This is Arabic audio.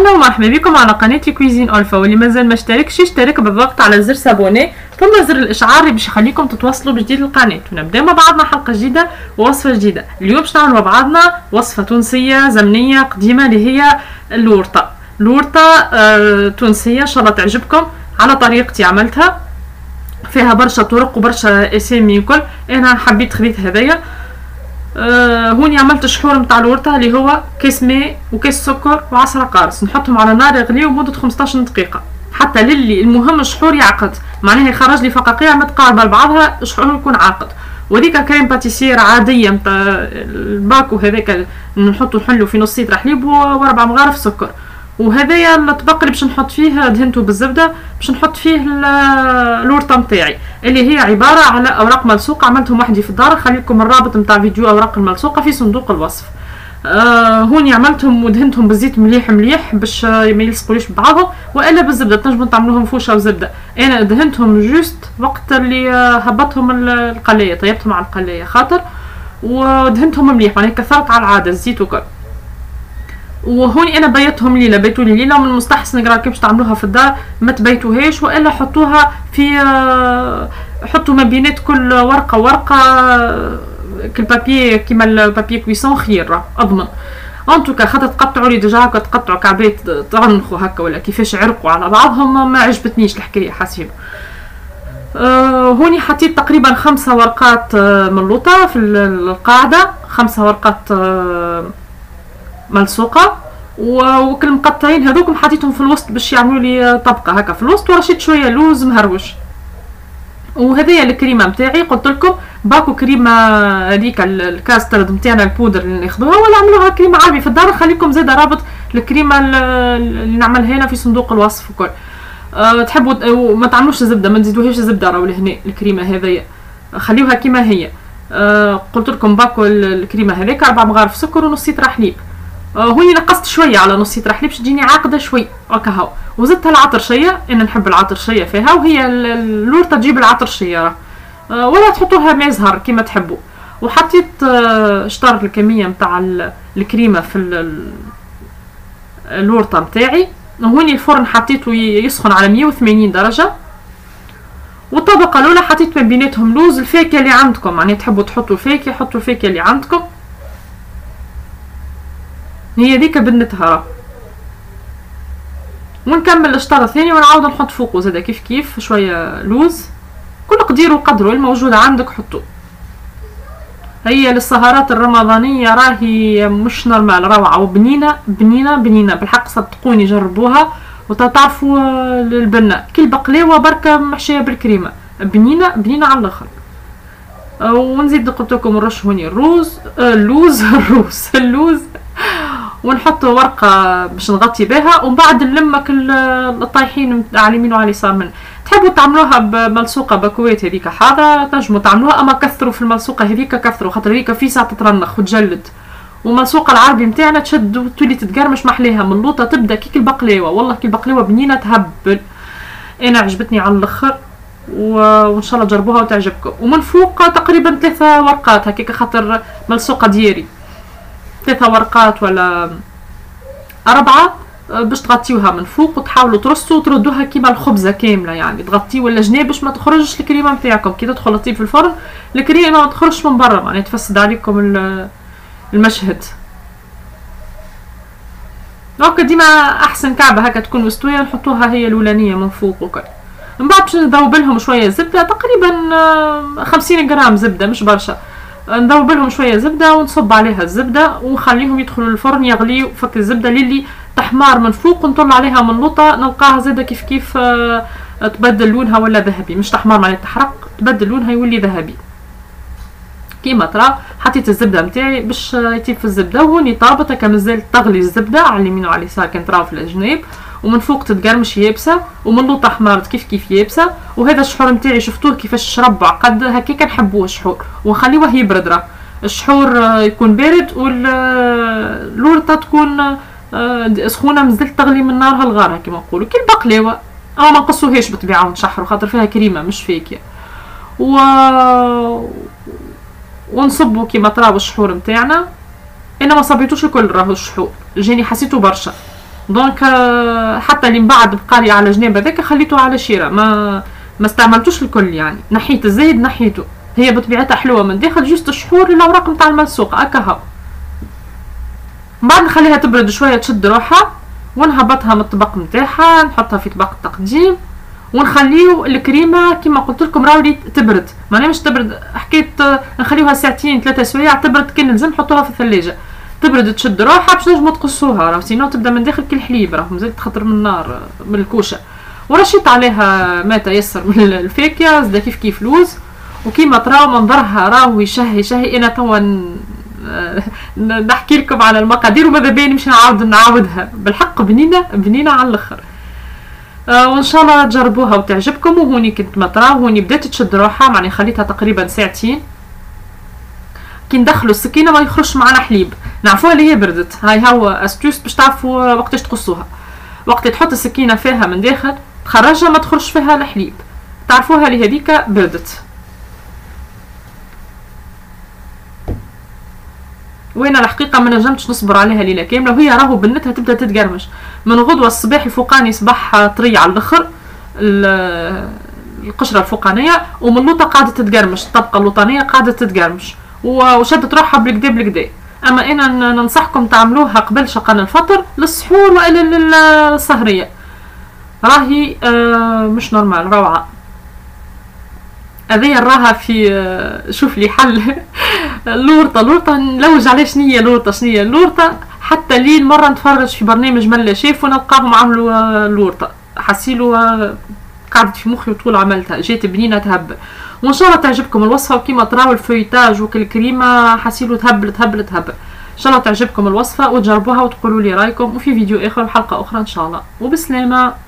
اهلا ومرحبا بكم على قناة كويزين الفا، واللي مازال ما اشتركش يشترك بالضغط على زر سابوني ثم زر الاشعار اللي باش يخليكم تتواصلوا بجديد القناة. ونبدا مع بعضنا حلقة جديدة ووصفة جديدة. اليوم باش نعملوا مع بعضنا وصفة تونسية زمنية قديمة اللي هي الورطة. تونسية ان شاء الله تعجبكم على طريقتي عملتها، فيها برشا طرق وبرشا اسامي وكل. انا حبيت خذيت هذايا. هوني عملت شحور متاع الورطة اللي هو كيس ماء وكيس سكر و10 قارص، نحطهم على نار يغليو مدة 15 دقيقة حتى للي المهم الشحور يعقد، معناها يخرج لي فقاقيع متقاربة لبعضها، الشحور يكون عاقد. وهذيك كريم باتيسير عادية متاع الباكو هذاك نحطو نحلو في نص لتر حليب و4 مغارف سكر. وهذايا الطبق اللي باش نحط فيه دهنته بالزبده، باش نحط فيه الورطه نتاعي اللي هي عباره على اوراق ملصوقه، عملتهم وحدي في الدار. خلي لكم الرابط نتاع فيديو اوراق الملصوقه في صندوق الوصف. هوني عملتهم ودهنتهم بالزيت مليح مليح باش ما يلصقوليش ببعضهم، والا بالزبده تنجموا تعملوهم فوشه وزبده. انا دهنتهم جوست وقت اللي هبطهم القلايه، طيبتهم على القلايه خاطر، ودهنتهم مليح معناها كثرت على العاده الزيت وكل. وهوني انا بيتهم ليله، بيتوا لي ليله، من المستحسن كيف باش تعملوها في الدار ما تبيتوهاش، والا حطوها في حطوا ما بينات كل ورقه ورقه كالبابي كيما البابي كويسون خير اضمن. انتوكا خاطر تقطعوا لي ديجا هكا، تقطعوا كعبات تغنخوا هكا ولا كيفاش عرقوا على بعضهم، ما عجبتنيش الحكايه حسيب. هوني حطيت تقريبا 5 ورقات ملوطه في القاعده، 5 ورقات ملصوقه، وكل مقطعين هذوكم حطيتهم في الوسط باش يعملوا لي طبقه هكا في الوسط، ورشيت شويه لوز مهروش. وهذيا الكريمه نتاعي قلت لكم باكو كريمه هذيك الكاسترد نتاعنا البودر اللي ناخذوها، ولا عملوها كريمه عربي في الدار. خليكم زاده رابط الكريمه اللي نعملها هنا في صندوق الوصف وكل. تحبوا ما تعملوش زبده، ما تزيدوهاش زبده راهو لهنا الكريمه هذيا، خليوها كيما هي. قلت لكم باكو الكريمه هذيك 4 مغارف سكر ونص لتر حليب. هوني نقصت شويه على نص لتر حليب باش تجيني عاقده شوي هكا هاو. وزدتها العطرشيه، انا نحب العطرشيه فيها، وهي الورطه تجيب العطرشيه، ولا تحطوها ماء زهر كيما تحبوا. وحطيت شطر الكميه نتاع الكريمه في الورطه نتاعي. هوني الفرن حطيته يسخن على 180 درجه. والطبقه الاولى حطيت ما بيناتهم لوز، الفاكهه اللي عندكم، يعني تحبوا تحطوا فاكهه حطوا الفاكهه اللي عندكم، هي ديك بدنتها. ونكمل الشطر الثاني ونعاود نحط فوقه زاده كيف كيف شويه لوز، كل قدير وقدره الموجود عندك حطوه. هي للسهرات الرمضانيه راهي مش نورمال، روعه وبنينه بنينه بنينه بالحق، صدقوني جربوها وتعرفوا البنه كي البقلاوه بركه محشيه بالكريمه، بنينه بنينه على الاخر. ونزيد قلت لكم نرش هوني اللوز ونحط ورقه باش نغطي بها، ومن بعد نلمك الطايحين على اليمين وعلى اليسار منه. تحبوا تعملوها بملصوقه باكوات هذيك حاضره تنجموا تعملوها، اما كثروا في الملصوقه هذيك، كثروا خاطر هذيك في ساعه تترنخ وتجلد. وملصوقه العربي نتاعنا تشد وتولي تتقرمش محليها من اللوطه، تبدا كيك البقلاوه، والله كي البقلاوه بنينه تهبل. انا عجبتني على الاخر، وان شاء الله تجربوها وتعجبكم. ومن فوق تقريبا 3 ورقات هكاك خاطر ملصوقه دياري، 3 ورقات ولا 4 باش تغطيوها من فوق، وتحاولوا ترصوا وتردوها كيما الخبزه كامله، يعني تغطيوا الجناب باش ما تخرجش الكريمه نتاعكم كي تدخل تطيب في الفرن، الكريمه ما تخرجش من برا، يعني تفسد عليكم المشهد. دونك ديما احسن كعبه هكا تكون مستويه نحطوها هي الاولانيه من فوق وكل. من بعد باش نذوب لهم شويه زبده، تقريبا 50 غرام زبده مش برشا، نذوب لهم شويه زبده ونصب عليها الزبده ونخليهم يدخلوا الفرن يغليوا. فك الزبده للي تحمار من فوق ونطل عليها من لوطه، نلقاها زاده كيف كيف تبدل لونها ولا ذهبي، مش تحمر معناتها تحرق، تبدل لونها يولي ذهبي كيما ترى. حطيت الزبده نتاعي باش يطيب في الزبده، وهوني طابت هكا مازال تغلي الزبده على اليمين وعلى اليسار كان تراو في الجناب، ومن فوق تتقرمش يابسه، ومن لوطه حمارت كيف كيف يابسه. وهذا الشحور نتاعي شفتوه كيفاش شربع قد هكاك نحبوه الشحور، ونخليوه يبرد. راه الشحور يكون بارد والورطه تكون سخونه مازالت تغلي من نارها الغاره كيما نقولوا كي البقلاوه، او ما نقصوهاش بالطبيعه ونشحروا خاطر فيها كريمه مش فاكهه. ونصبوا كيما تراو الشحور نتاعنا. انا ما صبيتوش الكل، راهو الشحور جاني حسيته برشا، دونك حتى اللي من بعد بقالي على جناب هذاك خليته على شيره، ما استعملتوش الكل يعني، نحيت الزايد نحيته. هي بطبيعتها حلوه من داخل، جوست الشحور الاوراق نتاع الملصوق هكا هاو. بعد نخليها تبرد شويه تشد روحها، ونهبطها من الطبق نتاعها، نحطها في طبق التقديم، ونخليو الكريمه كما قلت لكم راولي تبرد، معناها مش تبرد حكايه نخليوها ساعتين 3 سوايع تبرد، كان لازم نحطوها في الثلاجه تبرد تشد روحها باش نجمو تقصوها، راه سينو تبدا من داخل كالحليب، راه مازال تخطر من النار من الكوشه. ورشيت عليها ما تيسر من الفاكهه، زاد كيف كيف لوز، وكيما تراو منظرها راهو يشهي. انا توا نحكي لكم على المقادير وماذا بيني مش نعاودها، بالحق بنينه على الاخر. وان شاء الله تجربوها وتعجبكم. وهوني كنت ما تراو هوني بدات تشد روحها، معني خليتها تقريبا ساعتين. كي ندخلوا السكينه ما يخرجش معنا حليب، نعرفوها اللي هي بردت. هاي هو استوس باش تعرفوا وقتاش تقصوها. وقت تحط السكينه فيها من داخل تخرجها ما تخرجش فيها الحليب، تعرفوها اللي هذيك بردت. وين الحقيقه ما نجمتش نصبر عليها ليله كامله، وهي راهو بنتها تبدا تتقرمش من غدوه. الصباح الفوقاني صباح طري على الاخر القشره الفوقانيه، ومن اللوطه قاعده تتقرمش، الطبقه اللوطانيه قاعده تتقرمش وشدت روحها بالكدا بالكدا. اما انا ننصحكم تعملوها قبل شقن الفطر للسحور والا للسهريه، راهي مش نورمال روعه. هذيا راها في شوف لي حل اللورطه نلوج عليه شنية اللورطه حتى ليل مره نتفرج في برنامج ملا شيف ونلقاهم عملوا اللورطه، حسيلو قعدت في مخي وطول عملتها جات بنينه تهبل. وان شاء الله تعجبكم الوصفه، وكيما تراو الفويتاج وكالكريمه حسيلو تهبل. ان شاء الله تعجبكم الوصفه وتجربوها وتقولوا لي رايكم، وفي فيديو اخر وحلقه اخرى ان شاء الله، وبسلامه.